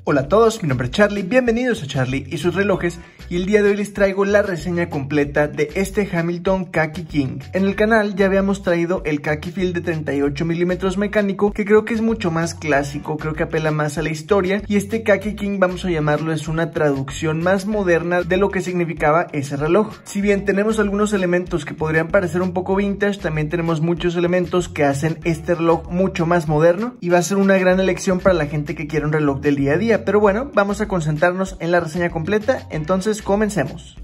Hola a todos, mi nombre es Charlie, bienvenidos a Charlie y sus relojes, y el día de hoy les traigo la reseña completa de este Hamilton Khaki King. En el canal ya habíamos traído el Khaki Field de 38 milímetros mecánico, que creo que es mucho más clásico, creo que apela más a la historia, y este Khaki King, vamos a llamarlo, es una traducción más moderna de lo que significaba ese reloj. Si bien tenemos algunos elementos que podrían parecer un poco vintage, también tenemos muchos elementos que hacen este reloj mucho más moderno, y va a ser una gran elección para la gente que quiere un reloj del día a día. Pero bueno, vamos a concentrarnos en la reseña completa, entonces comencemos.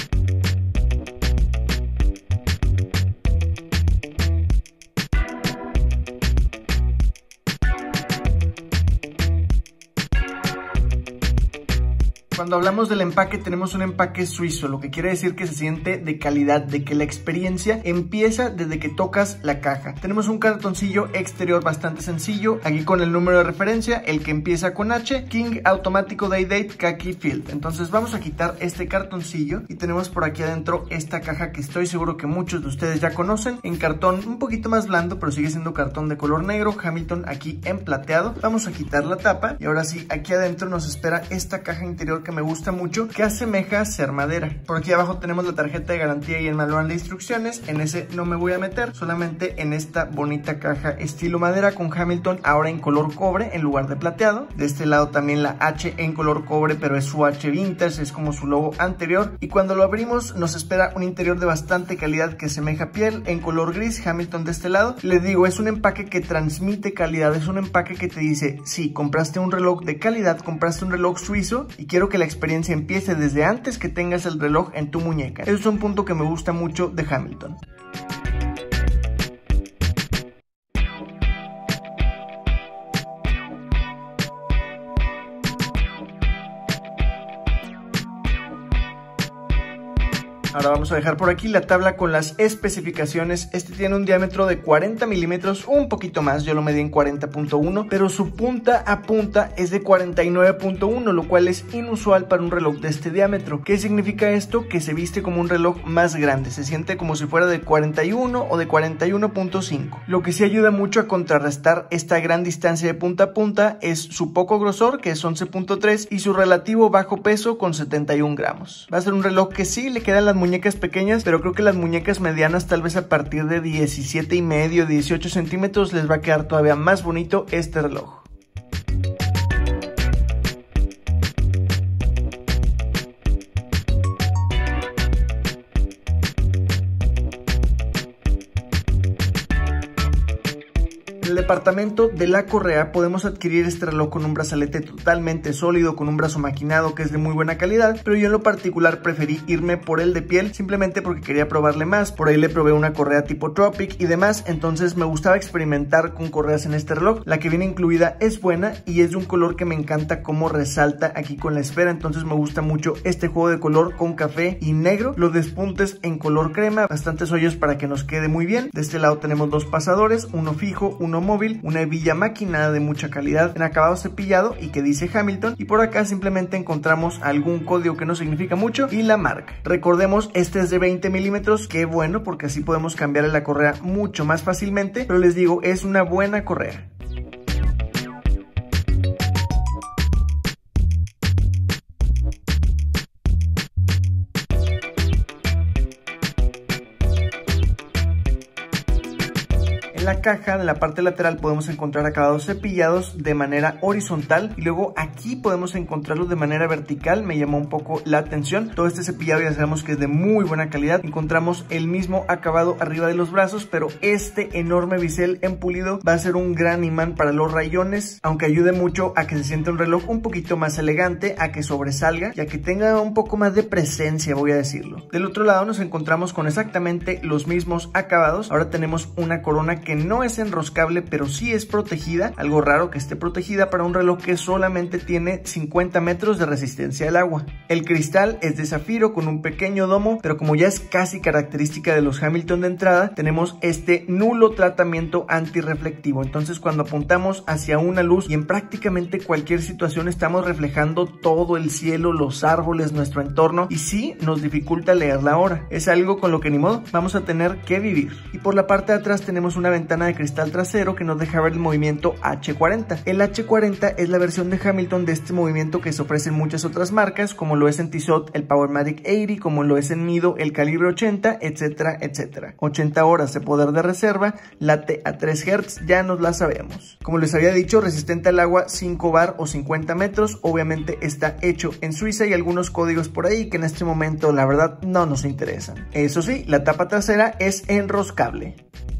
Cuando hablamos del empaque, tenemos un empaque suizo, lo que quiere decir que se siente de calidad, de que la experiencia empieza desde que tocas la caja. Tenemos un cartoncillo exterior bastante sencillo, aquí con el número de referencia, el que empieza con H, King Automático Day Date Khaki Field. Entonces vamos a quitar este cartoncillo y tenemos por aquí adentro esta caja que estoy seguro que muchos de ustedes ya conocen, en cartón un poquito más blando, pero sigue siendo cartón de color negro, Hamilton aquí en plateado. Vamos a quitar la tapa y ahora sí, aquí adentro nos espera esta caja interior que me gusta mucho, que asemeja ser madera. Por aquí abajo tenemos la tarjeta de garantía y el manual de instrucciones. En ese no me voy a meter, solamente en esta bonita caja estilo madera con Hamilton ahora en color cobre en lugar de plateado. De este lado también la H en color cobre, pero es su H vintage, es como su logo anterior. Y cuando lo abrimos nos espera un interior de bastante calidad que asemeja piel en color gris, Hamilton de este lado. Les digo, es un empaque que transmite calidad, es un empaque que te dice, sí, compraste un reloj de calidad, compraste un reloj suizo y quiero que la experiencia empiece desde antes que tengas el reloj en tu muñeca. Eso es un punto que me gusta mucho de Hamilton. Ahora vamos a dejar por aquí la tabla con las especificaciones. Este tiene un diámetro de 40 milímetros, un poquito más, yo lo medí en 40.1, pero su punta a punta es de 49.1, lo cual es inusual para un reloj de este diámetro. ¿Qué significa esto? Que se viste como un reloj más grande, se siente como si fuera de 41 o de 41.5. Lo que sí ayuda mucho a contrarrestar esta gran distancia de punta a punta es su poco grosor, que es 11.3, y su relativo bajo peso con 71 gramos. Va a ser un reloj que sí le quedan las muñecas pequeñas, pero creo que las muñecas medianas, tal vez a partir de 17,5, 18 centímetros, les va a quedar todavía más bonito este reloj. En el departamento de la correa podemos adquirir este reloj con un brazalete totalmente sólido, con un brazo maquinado que es de muy buena calidad, pero yo en lo particular preferí irme por el de piel simplemente porque quería probarle más. Por ahí le probé una correa tipo Tropic y demás, entonces me gustaba experimentar con correas en este reloj. La que viene incluida es buena y es de un color que me encanta cómo resalta aquí con la esfera, entonces me gusta mucho este juego de color con café y negro, los despuntes en color crema, bastantes hoyos para que nos quede muy bien. De este lado tenemos dos pasadores, uno fijo, uno móvil, una hebilla maquinada de mucha calidad en acabado cepillado y que dice Hamilton, y por acá simplemente encontramos algún código que no significa mucho y la marca. Recordemos, este es de 20 milímetros, qué bueno porque así podemos cambiarle la correa mucho más fácilmente, pero les digo, es una buena correa. La caja, en la parte lateral podemos encontrar acabados cepillados de manera horizontal y luego aquí podemos encontrarlos de manera vertical. Me llamó un poco la atención. Todo este cepillado ya sabemos que es de muy buena calidad. Encontramos el mismo acabado arriba de los brazos, pero este enorme bisel en pulido va a ser un gran imán para los rayones, aunque ayude mucho a que se sienta un reloj un poquito más elegante, a que sobresalga y a que tenga un poco más de presencia, voy a decirlo. Del otro lado nos encontramos con exactamente los mismos acabados. Ahora tenemos una corona que no es enroscable, pero sí es protegida, algo raro que esté protegida para un reloj que solamente tiene 50 metros de resistencia al agua. El cristal es de zafiro con un pequeño domo, pero como ya es casi característica de los Hamilton de entrada, tenemos este nulo tratamiento antirreflectivo, entonces cuando apuntamos hacia una luz y en prácticamente cualquier situación estamos reflejando todo el cielo, los árboles, nuestro entorno, y sí nos dificulta leer la hora. Es algo con lo que ni modo, vamos a tener que vivir. Y por la parte de atrás tenemos una ventana ventana de cristal trasero que nos deja ver el movimiento H40. El H40 es la versión de Hamilton de este movimiento que se ofrece en muchas otras marcas, como lo es en Tissot el Powermatic 80, como lo es en Mido el Calibre 80, etcétera, etcétera. 80 horas de poder de reserva, late a 3 Hz, ya nos la sabemos. Como les había dicho, resistente al agua 5 bar o 50 metros, obviamente está hecho en Suiza y algunos códigos por ahí que en este momento la verdad no nos interesan. Eso sí, la tapa trasera es enroscable.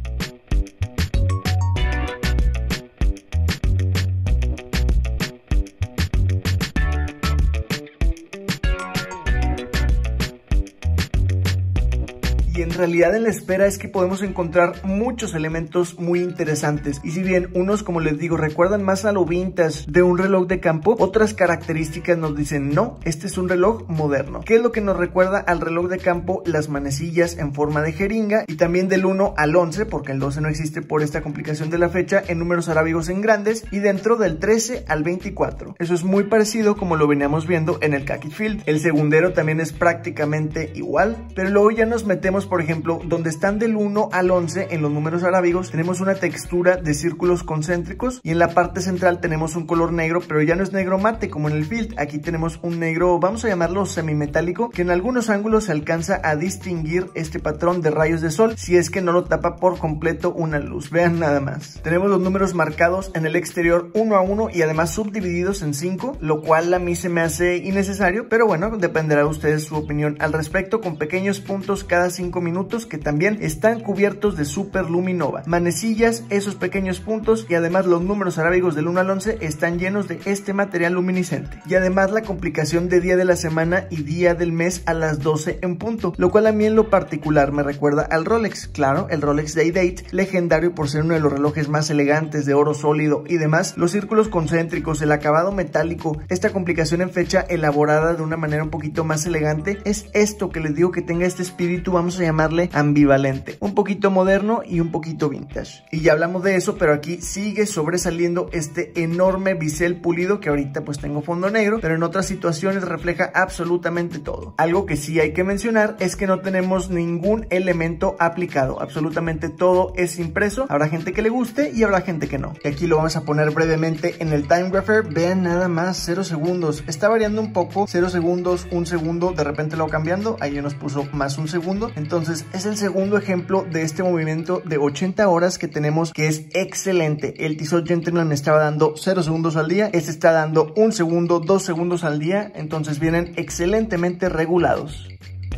Y en realidad en la espera es que podemos encontrar muchos elementos muy interesantes. Y si bien unos, como les digo, recuerdan más a lo vintage de un reloj de campo, otras características nos dicen no, este es un reloj moderno. ¿Qué es lo que nos recuerda al reloj de campo? Las manecillas en forma de jeringa y también del 1 al 11, porque el 12 no existe por esta complicación de la fecha, en números arábigos en grandes, y dentro del 13 al 24. Eso es muy parecido como lo veníamos viendo en el Khaki Field. El segundero también es prácticamente igual, pero luego ya nos metemos, por ejemplo, donde están del 1 al 11 en los números arábigos, tenemos una textura de círculos concéntricos y en la parte central tenemos un color negro, pero ya no es negro mate como en el Field. Aquí tenemos un negro, vamos a llamarlo semimetálico, que en algunos ángulos se alcanza a distinguir este patrón de rayos de sol si es que no lo tapa por completo una luz. Vean nada más. Tenemos los números marcados en el exterior 1 a 1 y además subdivididos en 5, lo cual a mí se me hace innecesario, pero bueno, dependerá de ustedes su opinión al respecto, con pequeños puntos cada 5 minutos que también están cubiertos de super luminova. Manecillas, esos pequeños puntos y además los números arábigos del 1 al 11 están llenos de este material luminiscente. Y además la complicación de día de la semana y día del mes a las 12 en punto, lo cual a mí en lo particular me recuerda al Rolex. Claro, el Rolex Day-Date, legendario por ser uno de los relojes más elegantes de oro sólido y demás, los círculos concéntricos, el acabado metálico, esta complicación en fecha elaborada de una manera un poquito más elegante, es esto que les digo que tenga este espíritu, vamos a llamarle ambivalente, un poquito moderno y un poquito vintage. Y ya hablamos de eso, pero aquí sigue sobresaliendo este enorme bisel pulido que ahorita pues tengo fondo negro, pero en otras situaciones refleja absolutamente todo. Algo que sí hay que mencionar es que no tenemos ningún elemento aplicado, absolutamente todo es impreso. Habrá gente que le guste y habrá gente que no. Y aquí lo vamos a poner brevemente en el time grapher. Vean nada más, 0 segundos, está variando un poco, 0 segundos, 1 segundo, de repente lo va cambiando, ahí nos puso más 1 segundo. Entonces es el segundo ejemplo de este movimiento de 80 horas que tenemos, que es excelente. El Tissot Gentleman me estaba dando 0 segundos al día, este está dando 1 segundo, 2 segundos al día, entonces vienen excelentemente regulados.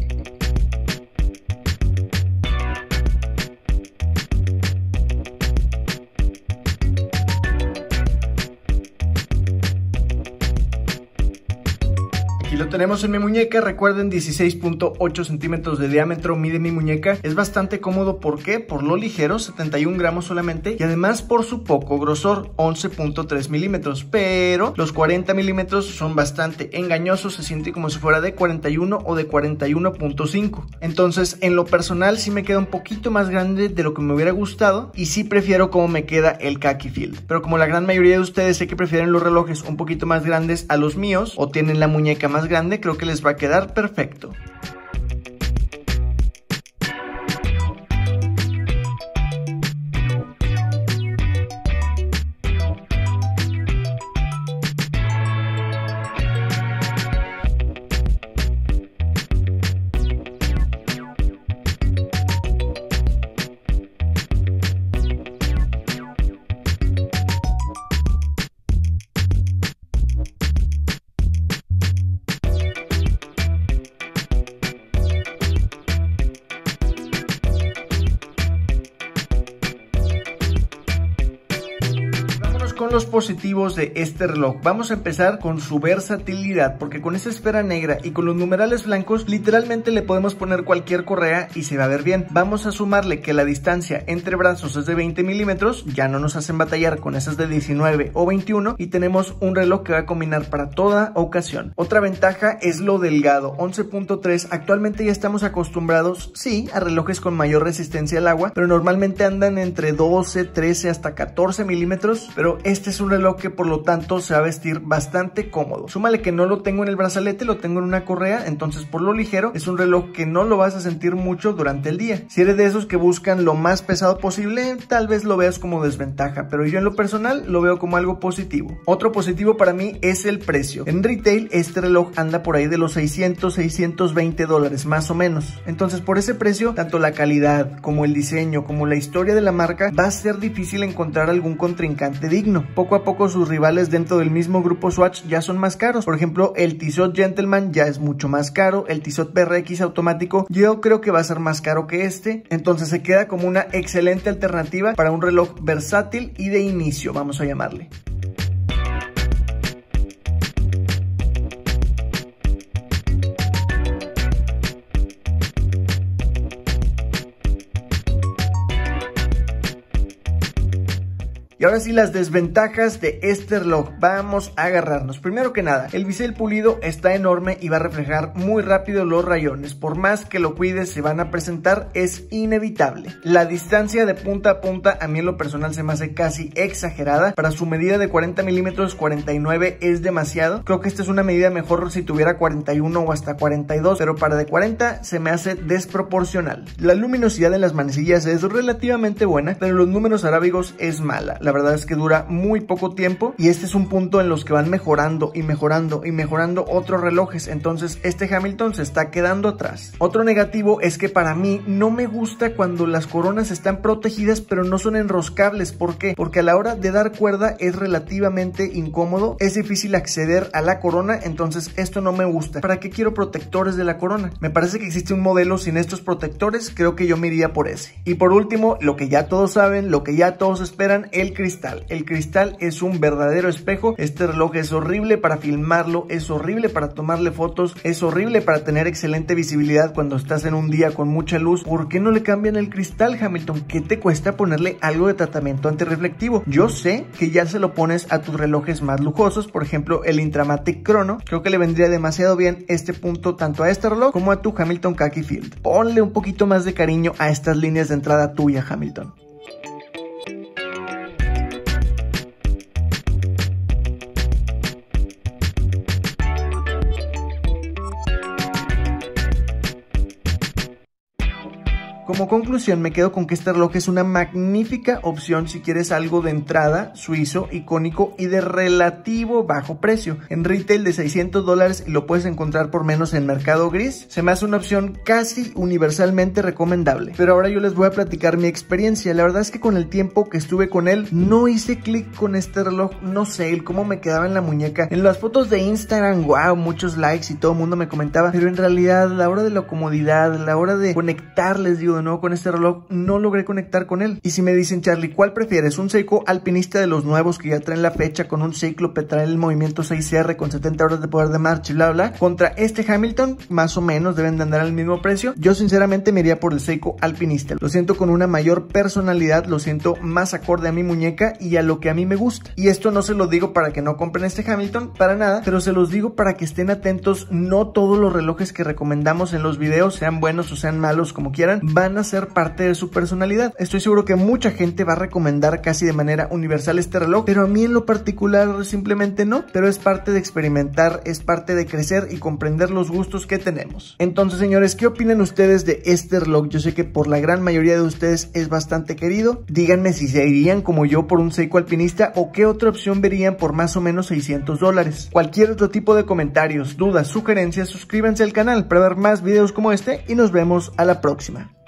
Aquí lo tenemos en mi muñeca, recuerden 16.8 centímetros de diámetro mide mi muñeca, es bastante cómodo, ¿por qué? Por lo ligero, 71 gramos solamente, y además por su poco grosor, 11.3 milímetros, pero los 40 milímetros son bastante engañosos, se siente como si fuera de 41 o de 41.5, entonces en lo personal sí me queda un poquito más grande de lo que me hubiera gustado, y sí prefiero cómo me queda el Khaki Field, pero como la gran mayoría de ustedes sé que prefieren los relojes un poquito más grandes a los míos, o tienen la muñeca más grande, creo que les va a quedar perfecto. Con los positivos de este reloj, vamos a empezar con su versatilidad, porque con esa esfera negra y con los numerales blancos literalmente le podemos poner cualquier correa y se va a ver bien. Vamos a sumarle que la distancia entre brazos es de 20 milímetros, ya no nos hacen batallar con esas de 19 o 21 y tenemos un reloj que va a combinar para toda ocasión. Otra ventaja es lo delgado, 11.3, actualmente ya estamos acostumbrados, sí, a relojes con mayor resistencia al agua, pero normalmente andan entre 12, 13 hasta 14 milímetros, pero este es un reloj que por lo tanto se va a vestir bastante cómodo. Súmale que no lo tengo en el brazalete, lo tengo en una correa, entonces por lo ligero es un reloj que no lo vas a sentir mucho durante el día. Si eres de esos que buscan lo más pesado posible, tal vez lo veas como desventaja, pero yo en lo personal lo veo como algo positivo. Otro positivo para mí es el precio. En retail este reloj anda por ahí de los $600-620 más o menos. Entonces por ese precio, tanto la calidad como el diseño como la historia de la marca, va a ser difícil encontrar algún contrincante digno. Poco a poco sus rivales dentro del mismo grupo Swatch ya son más caros. Por ejemplo, el Tissot Gentleman ya es mucho más caro, el Tissot PRX automático yo creo que va a ser más caro que este, entonces se queda como una excelente alternativa para un reloj versátil y de inicio, vamos a llamarle. Y ahora sí, las desventajas de este reloj. Vamos a agarrarnos. Primero que nada, el bisel pulido está enorme y va a reflejar muy rápido los rayones. Por más que lo cuides, se van a presentar, es inevitable. La distancia de punta a punta, a mí en lo personal se me hace casi exagerada. Para su medida de 40 milímetros, 49 es demasiado. Creo que esta es una medida mejor si tuviera 41 o hasta 42, pero para de 40 se me hace desproporcional. La luminosidad en las manecillas es relativamente buena, pero los números arábigos es mala. La verdad es que dura muy poco tiempo y este es un punto en los que van mejorando y mejorando y mejorando otros relojes, entonces este Hamilton se está quedando atrás. Otro negativo es que para mí no me gusta cuando las coronas están protegidas pero no son enroscables. ¿Por qué? Porque a la hora de dar cuerda es relativamente incómodo, es difícil acceder a la corona, entonces esto no me gusta. ¿Para qué quiero protectores de la corona? Me parece que existe un modelo sin estos protectores, creo que yo me iría por ese. Y por último, lo que ya todos saben, lo que ya todos esperan, el cristal. El cristal es un verdadero espejo. Este reloj es horrible para filmarlo, es horrible para tomarle fotos, es horrible para tener excelente visibilidad cuando estás en un día con mucha luz. ¿Por qué no le cambian el cristal, Hamilton? ¿Qué te cuesta ponerle algo de tratamiento antirreflectivo? Yo sé que ya se lo pones a tus relojes más lujosos, por ejemplo el Intramatic Chrono. Creo que le vendría demasiado bien este punto tanto a este reloj como a tu Hamilton Khaki Field. Ponle un poquito más de cariño a estas líneas de entrada tuya, Hamilton. Como conclusión me quedo con que este reloj es una magnífica opción si quieres algo de entrada, suizo, icónico y de relativo bajo precio. En retail de $600 lo puedes encontrar por menos en Mercado Gris. Se me hace una opción casi universalmente recomendable. Pero ahora yo les voy a platicar mi experiencia. La verdad es que con el tiempo que estuve con él no hice clic con este reloj. No sé, el cómo me quedaba en la muñeca. En las fotos de Instagram, wow, muchos likes y todo el mundo me comentaba. Pero en realidad a la hora de la comodidad, a la hora de conectar, les digo de nuevo con este reloj, no logré conectar con él. Y si me dicen, Charlie, ¿cuál prefieres? ¿Un Seiko alpinista de los nuevos que ya traen la fecha con un Cyclope, trae el movimiento 6R con 70 horas de poder de marcha y bla bla, contra este Hamilton? Más o menos deben de andar al mismo precio. Yo sinceramente me iría por el Seiko alpinista. Lo siento con una mayor personalidad, lo siento más acorde a mi muñeca y a lo que a mí me gusta. Y esto no se lo digo para que no compren este Hamilton, para nada, pero se los digo para que estén atentos. No todos los relojes que recomendamos en los videos, sean buenos o sean malos, como quieran, van a ser parte de su personalidad. Estoy seguro que mucha gente va a recomendar casi de manera universal este reloj, pero a mí en lo particular simplemente no, pero es parte de experimentar, es parte de crecer y comprender los gustos que tenemos. Entonces, señores, ¿qué opinan ustedes de este reloj? Yo sé que por la gran mayoría de ustedes es bastante querido. Díganme si se irían como yo por un Seiko alpinista o qué otra opción verían por más o menos $600. Cualquier otro tipo de comentarios, dudas, sugerencias, suscríbanse al canal para ver más videos como este y nos vemos a la próxima.